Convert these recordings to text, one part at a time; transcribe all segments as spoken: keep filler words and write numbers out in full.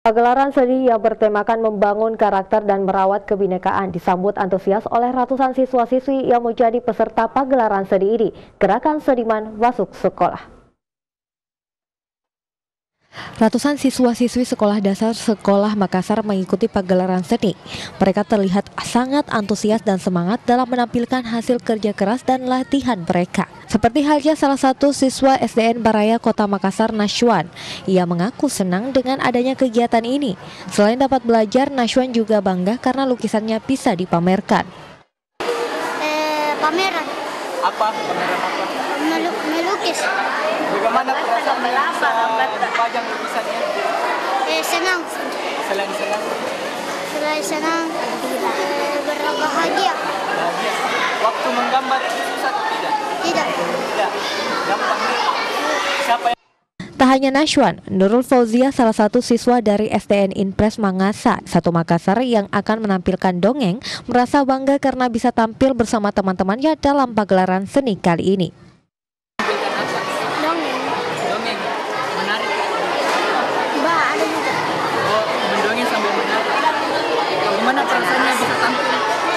Pagelaran seni yang bertemakan membangun karakter dan merawat kebinekaan disambut antusias oleh ratusan siswa-siswi yang menjadi peserta pagelaran seni ini. Gerakan Seniman Masuk Sekolah. Ratusan siswa-siswi sekolah dasar Sekolah Makassar mengikuti pagelaran seni. Mereka terlihat sangat antusias dan semangat dalam menampilkan hasil kerja keras dan latihan mereka. Seperti halnya salah satu siswa S D N Baraya Kota Makassar, Nashwan. Ia mengaku senang dengan adanya kegiatan ini. Selain dapat belajar, Nashwan juga bangga karena lukisannya bisa dipamerkan. Eh, pameran. Apa? Pameran apa? Melu melukis. Bagaimana perasaan bisa dipajang lukisannya? Eh, senang. Selain senang? Selain senang, eh, berbahagia. Bahagia. Waktu menggambar itu susah tidak? Tidak. Tidak. Gampang. Siapa yang... Tak hanya Nashwan, Nurul Fauzia salah satu siswa dari S D N Impres Mangasa, satu Makassar yang akan menampilkan dongeng, merasa bangga karena bisa tampil bersama teman-temannya dalam pagelaran seni kali ini. Dongeng. Dongeng. Menarik. Mbak, ada juga. Oh, mendongeng sambil menarik. Gimana perasaannya bisa tampil?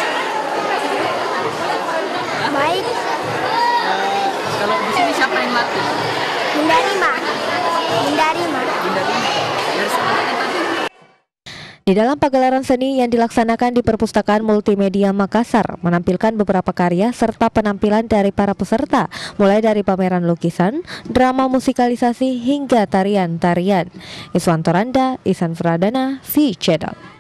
Baik. Eh, kalau di sini siapa yang latih? Bunda Rima. Bunda Rima. Bunda Rima. Dari sekolah yang tadi. Di dalam pagelaran seni yang dilaksanakan di Perpustakaan Multimedia Makassar, menampilkan beberapa karya serta penampilan dari para peserta, mulai dari pameran lukisan, drama musikalisasi, hingga tarian-tarian. Iswanto Randa, Ihsan Pradana, V Channel.